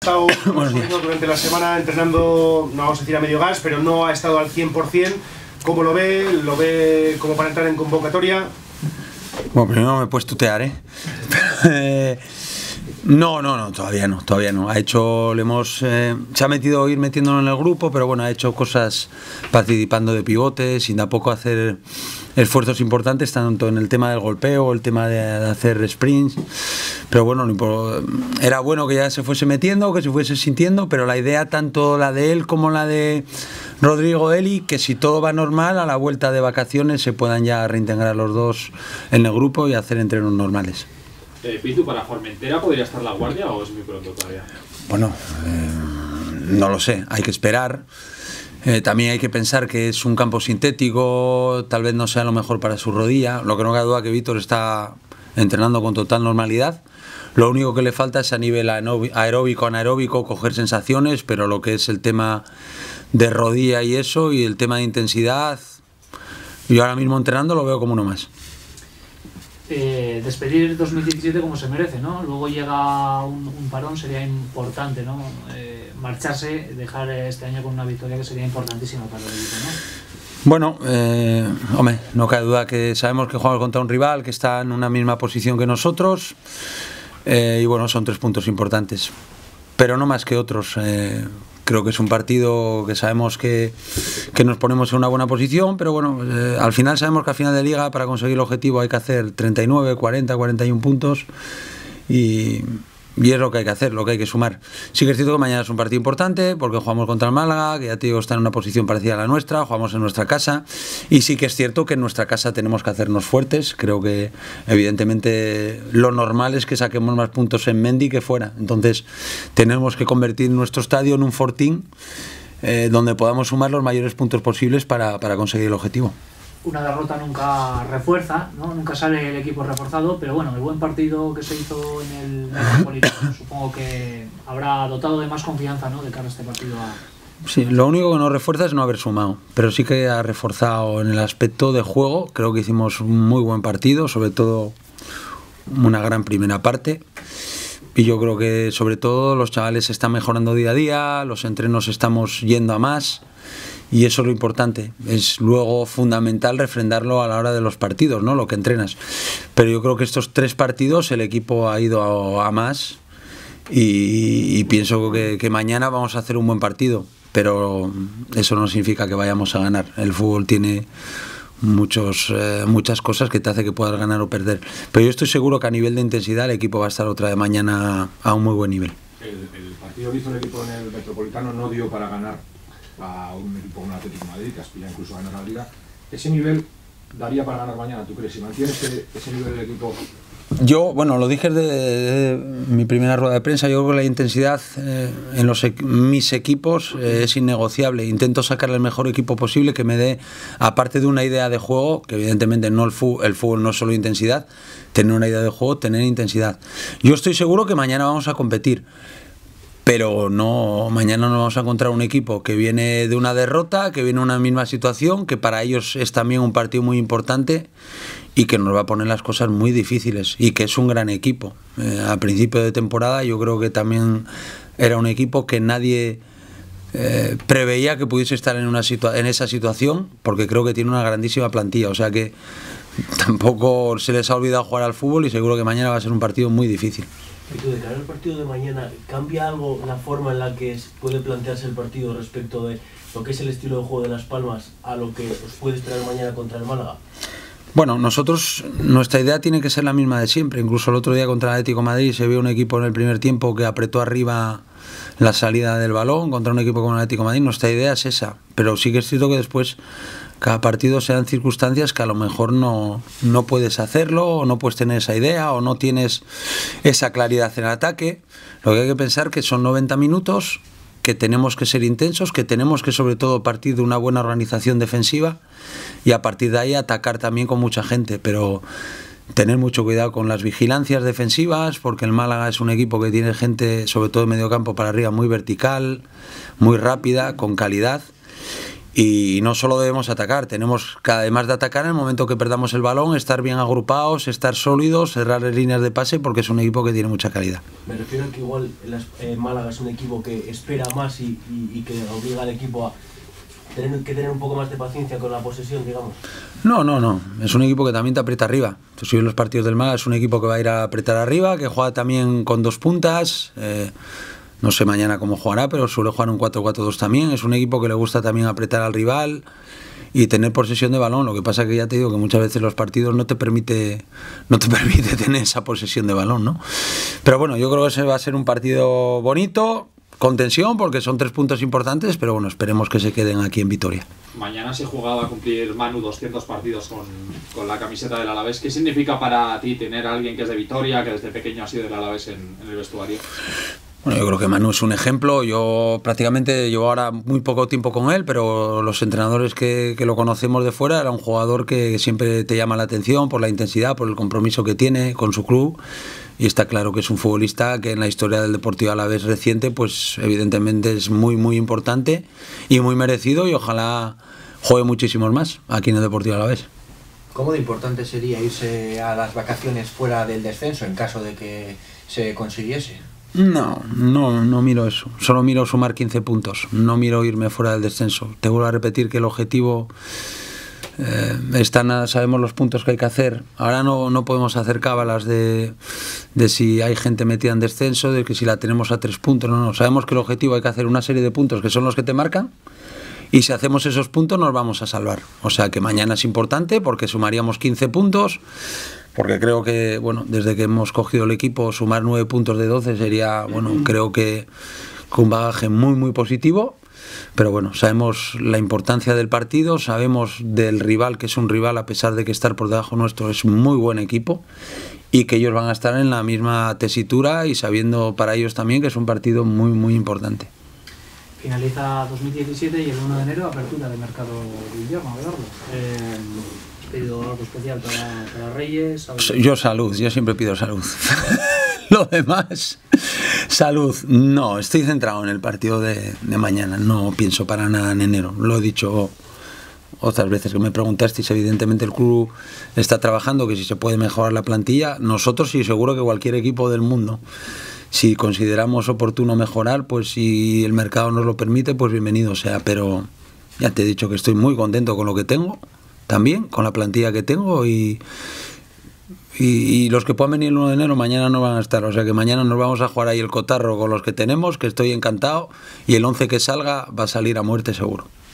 estado durante la semana entrenando, no vamos a decir a medio gas, pero no ha estado al 100%. ¿Cómo lo ve? ¿Lo ve como para entrar en convocatoria? Bueno, primero me puedes tutear, ¿eh? No, todavía no. Ha hecho, se ha metido ir metiéndolo en el grupo, pero bueno, ha hecho cosas participando de pivotes, sin tampoco hacer esfuerzos importantes, tanto en el tema del golpeo, el tema de hacer sprints. Pero bueno, era bueno que ya se fuese metiendo, que se fuese sintiendo, pero la idea, tanto la de él como la de Rodrigo Eli, que si todo va normal, a la vuelta de vacaciones se puedan ya reintegrar los dos en el grupo y hacer entrenos normales. Pitu, ¿para Formentera podría estar La Guardia o es muy pronto todavía? Bueno, no lo sé, hay que esperar. También hay que pensar que es un campo sintético, tal vez no sea lo mejor para su rodilla. Lo que no cabe duda que Víctor está entrenando con total normalidad. Lo único que le falta es a nivel aeróbico, anaeróbico, coger sensaciones, pero lo que es el tema de rodilla y eso, y el tema de intensidad, yo ahora mismo entrenando lo veo como uno más. Despedir 2017 como se merece, ¿no? Luego llega un parón, sería importante, ¿no? Marcharse, dejar este año con una victoria que sería importantísima para el equipo, ¿no? Bueno, hombre, no cabe duda que sabemos que jugamos contra un rival que está en una misma posición que nosotros, y bueno, son 3 puntos importantes, pero no más que otros. Creo que es un partido que sabemos que nos ponemos en una buena posición, pero bueno, al final sabemos que al final de liga para conseguir el objetivo hay que hacer 39, 40, 41 puntos y es lo que hay que hacer, lo que hay que sumar. Sí que es cierto que mañana es un partido importante porque jugamos contra el Málaga, que ya te digo está en una posición parecida a la nuestra, jugamos en nuestra casa y sí que es cierto que en nuestra casa tenemos que hacernos fuertes. Creo que evidentemente lo normal es que saquemos más puntos en Mendy que fuera, entonces tenemos que convertir nuestro estadio en un fortín donde podamos sumar los mayores puntos posibles para conseguir el objetivo. Una derrota nunca refuerza, ¿no? Nunca sale el equipo reforzado, pero bueno, el buen partido que se hizo en el Metropolitano supongo que habrá dotado de más confianza, ¿no? De cara a este partido. Sí, lo único que nos refuerza es no haber sumado, pero sí que ha reforzado en el aspecto de juego. Creo que hicimos un muy buen partido, sobre todo una gran primera parte. Y yo creo que sobre todo los chavales están mejorando día a día, los entrenos estamos yendo a más. Y eso es lo importante, es luego fundamental refrendarlo a la hora de los partidos, ¿no? Lo que entrenas. Pero yo creo que estos 3 partidos el equipo ha ido a más y pienso que mañana vamos a hacer un buen partido, pero eso no significa que vayamos a ganar. El fútbol tiene muchas cosas que te hace que puedas ganar o perder. Pero yo estoy seguro que a nivel de intensidad el equipo va a estar otra vez mañana a un muy buen nivel. El partido que hizo el equipo en el Metropolitano no dio para ganar a un equipo como el Atlético de Madrid, que aspira incluso a ganar la Liga. ¿Ese nivel daría para ganar mañana, tú crees? Si mantiene ese nivel del equipo. Yo, bueno, lo dije de mi primera rueda de prensa, yo creo que la intensidad en mis equipos es innegociable. Intento sacar el mejor equipo posible que me dé, aparte de una idea de juego, que evidentemente no el fútbol no es solo intensidad, tener una idea de juego, tener intensidad. Yo estoy seguro que mañana vamos a competir. Pero no, mañana no vamos a encontrar un equipo que viene de una derrota, que viene de una misma situación, que para ellos es también un partido muy importante y que nos va a poner las cosas muy difíciles y que es un gran equipo. A principio de temporada yo creo que también era un equipo que nadie preveía que pudiese estar en esa situación, porque creo que tiene una grandísima plantilla, o sea que tampoco se les ha olvidado jugar al fútbol y seguro que mañana va a ser un partido muy difícil. Y tú, de cara al partido de mañana, ¿cambia algo la forma en la que puede plantearse el partido respecto de lo que es el estilo de juego de Las Palmas a lo que os puede esperar mañana contra el Málaga? Bueno, nuestra idea tiene que ser la misma de siempre. Incluso el otro día contra el Atlético de Madrid se vio un equipo en el primer tiempo que apretó arriba la salida del balón contra un equipo como el Atlético de Madrid. Nuestra idea es esa, pero sí que es cierto que después cada partido se dan circunstancias que a lo mejor no puedes hacerlo, o no puedes tener esa idea, o no tienes esa claridad en el ataque. Lo que hay que pensar que son 90 minutos, que tenemos que ser intensos, que tenemos que sobre todo partir de una buena organización defensiva y a partir de ahí atacar también con mucha gente, pero tener mucho cuidado con las vigilancias defensivas, porque el Málaga es un equipo que tiene gente, sobre todo de medio campo para arriba, muy vertical, muy rápida, con calidad. Y no solo debemos atacar, tenemos que además de atacar en el momento que perdamos el balón, estar bien agrupados, estar sólidos, cerrar líneas de pase, porque es un equipo que tiene mucha calidad. Me refiero a que igual Málaga es un equipo que espera más y que obliga al equipo a tener un poco más de paciencia con la posesión, digamos. No, es un equipo que también te aprieta arriba. Si ves los partidos del Málaga, es un equipo que va a ir a apretar arriba, que juega también con 2 puntas. No sé mañana cómo jugará, pero suele jugar un 4-4-2 también. Es un equipo que le gusta también apretar al rival y tener posesión de balón. Lo que pasa que ya te digo que muchas veces los partidos no te permite tener esa posesión de balón, ¿no? Pero bueno, yo creo que ese va a ser un partido bonito, con tensión, porque son 3 puntos importantes, pero bueno, esperemos que se queden aquí en Vitoria. Mañana se jugaba a cumplir Manu 200 partidos con la camiseta del Alavés. ¿Qué significa para ti tener a alguien que es de Vitoria, que desde pequeño ha sido del Alavés en el vestuario? Bueno, yo creo que Manu es un ejemplo. Yo prácticamente llevo ahora muy poco tiempo con él, pero los entrenadores que lo conocemos de fuera, era un jugador que siempre te llama la atención por la intensidad, por el compromiso que tiene con su club. Y está claro que es un futbolista que en la historia del Deportivo Alavés reciente, pues evidentemente es muy importante y muy merecido, y ojalá juegue muchísimos más aquí en el Deportivo Alavés. ¿Cómo de importante sería irse a las vacaciones fuera del descenso en caso de que se consiguiese? No miro eso. Solo miro sumar 15 puntos. No miro irme fuera del descenso. Te vuelvo a repetir que el objetivo sabemos los puntos que hay que hacer. Ahora no podemos hacer cábalas de si hay gente metida en descenso, de que si la tenemos a 3 puntos. No. Sabemos que el objetivo hay que hacer una serie de puntos que son los que te marcan. Y si hacemos esos puntos nos vamos a salvar. O sea que mañana es importante porque sumaríamos 15 puntos. Porque creo que, bueno, desde que hemos cogido el equipo, sumar 9 puntos de 12 sería, bueno, creo que un bagaje muy positivo. Pero bueno, sabemos la importancia del partido, sabemos del rival, que es un rival, a pesar de que estar por debajo nuestro es un muy buen equipo, y que ellos van a estar en la misma tesitura y sabiendo para ellos también que es un partido muy importante. Finaliza 2017 y el 1 de enero apertura de mercado de invierno, Eduardo. ¿Pedido algo especial para Reyes? Yo siempre pido salud. Lo demás, salud. No, estoy centrado en el partido de mañana. No pienso para nada en enero. Lo he dicho otras veces que me preguntasteis. Evidentemente el club está trabajando, que si se puede mejorar la plantilla. Nosotros y seguro que cualquier equipo del mundo. Si consideramos oportuno mejorar, pues si el mercado nos lo permite, pues bienvenido sea. Pero ya te he dicho que estoy muy contento con lo que tengo. También con la plantilla que tengo, y los que puedan venir el 1 de enero mañana no van a estar, o sea que mañana nos vamos a jugar ahí el cotarro con los que tenemos, que estoy encantado, y el 11 que salga va a salir a muerte seguro.